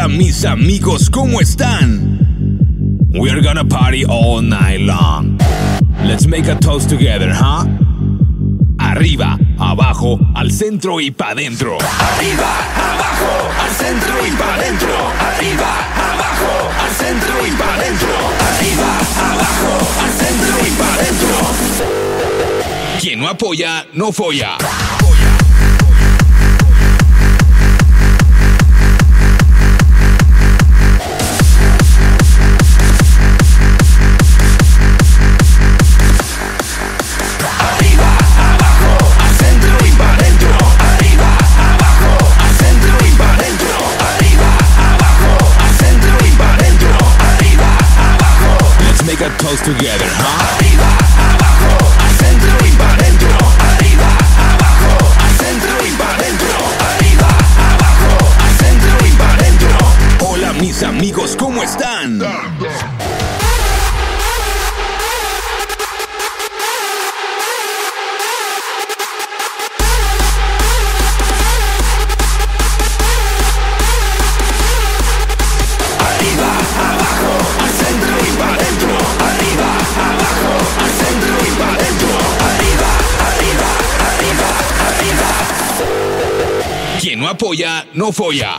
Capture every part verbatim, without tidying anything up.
Hola mis amigos, ¿cómo están? We're gonna party all night long. Let's make a toast together, huh? Arriba, abajo, al centro y pa' dentro. Arriba, abajo, al centro y pa' dentro. Arriba, abajo, al centro y pa' dentro. Arriba, abajo, al centro y pa' dentro. Quien no apoya, no folla. Toast together, huh? Arriba, abajo, al centro y pa' dentro. Arriba, abajo, al centro y pa' dentro. Arriba, abajo, al centro y pa' dentro. Hola mis amigos, ¿cómo están? Quien no apoya, no folla.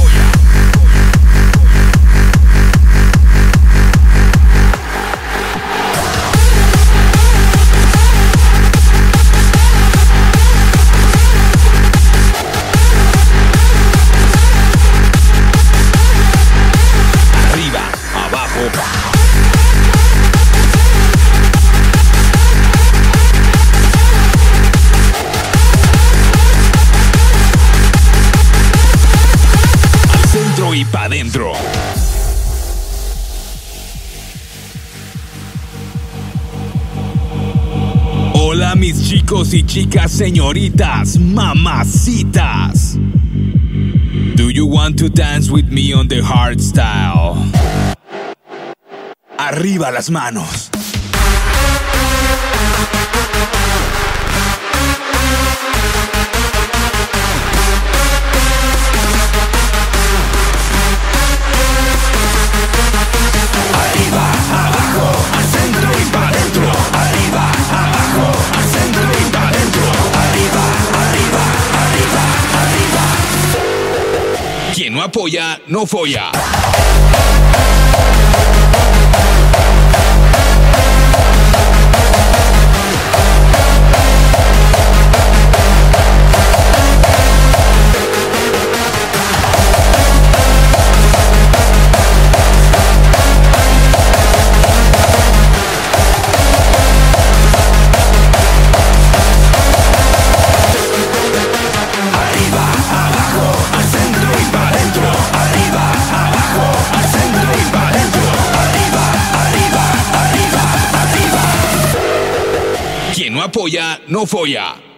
Arriba, abajo. Y pa' dentro. Hola mis chicos y chicas, señoritas, mamacitas. Do you want to dance with me on the hard style? Arriba las manos. Quien no apoya, no folla. Quien no apoya, no folla.